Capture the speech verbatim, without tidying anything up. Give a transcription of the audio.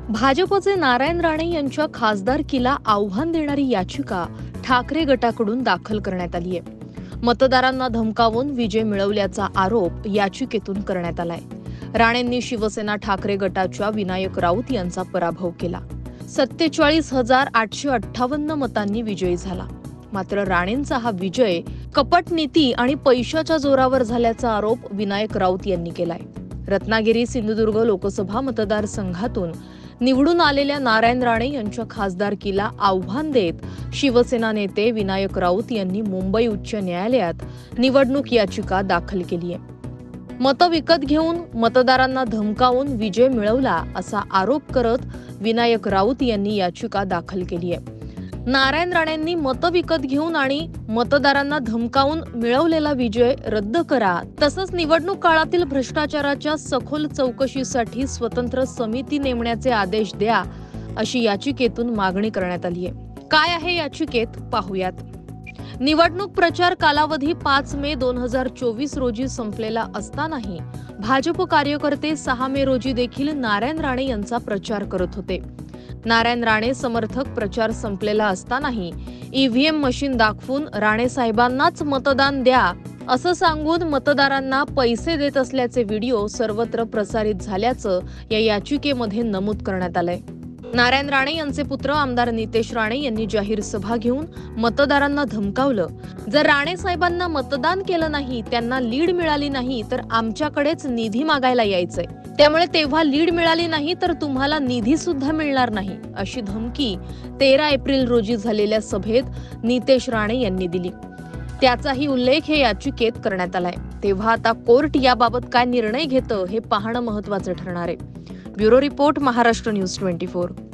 भाजपचे नारायण राणे यांच्या खासदारकीला आव्हान देणारी याचिका ठाकरे गटाकडून दाखल करण्यात आली आहे. मतदारांना धमकावून विजय मिळवल्याचा आरोप याचिकेतून करण्यात आलाय. राणेंनी शिवसेना ठाकरे गटाच्या विनायक राऊत यांचा पराभव केला. सत्तेचाळीस हजार आठशे अठ्ठावन्न मतांनी विजयी झाला. मात्र राणेंचा हा विजय कपट नीती आणि पैशाच्या जोरावर झाल्याचा आरोप विनायक राऊत यांनी केलाय. रत्नागिरी सिंधुदुर्ग लोकसभा मतदारसंघातून निवडून आलेल्या नारायण राणे यांच्या खासदारकीला आव्हान देत शिवसेना नेते विनायक राऊत यांनी मुंबई उच्च न्यायालयात निवडणूक याचिका दाखल केली आहे. मतं विकत घेऊन मतदारांना धमकावून विजय मिळवला असा आरोप करत विनायक राऊत यांनी याचिका दाखल केली आहे. नारायण राणेंनी मतं विकत घेऊन आणि मतदारांना धमकावून मिळवलेला विजय रद्द करा, तसंच निवडणूक काळातील भ्रष्टाचाराच्या सखोल चौकशीसाठी स्वतंत्र समिती नेमण्याचे आदेश द्या, अशी याचिकेतून मागणी करण्यात आली आहे. काय आहे याचिकेत पाहूयात. निवडणूक प्रचार कालावधी पाच मे दोन हजार चोवीस रोजी संपलेला असतानाही भाजप कार्यकर्ते सहा मे रोजी देखील नारायण राणे यांचा प्रचार करत होते. नारायण राणे समर्थक प्रचार संपलेला असतानाही ईव्हीएम मशीन दाखवून राणे साहेबांनाच मतदान द्या असं सांगून मतदारांना पैसे देत असल्याचे व्हिडिओ सर्वत्र प्रसारित झाल्याचं या याचिकेमध्ये नमूद करण्यात आलंय. नारायण राणे यांचे पुत्र आमदार नितेश राणे यांनी जाहीर सभा घेऊन मतदारांना धमकावलं. जर राणे साहेबांना मतदान केलं नाही, त्यांना लीड मिळाली नाही, तर आमच्याकडेच निधी मागायला यायचंय. त्यामुळे तेव्हा लीड मिळाली नाही तर तुम्हाला निधी सुद्धा मिळणार नाही, अशी धमकी तेरा एप्रिल रोजी झालेल्या सभेत नितेश राणे यांनी दिली. त्याचाही उल्लेख हे याचिकेत करण्यात आलाय. तेव्हा आता कोर्ट याबाबत काय निर्णय घेतं हे पाहणं महत्वाचं ठरणार आहे. Bureau report, Maharashtra news twenty four.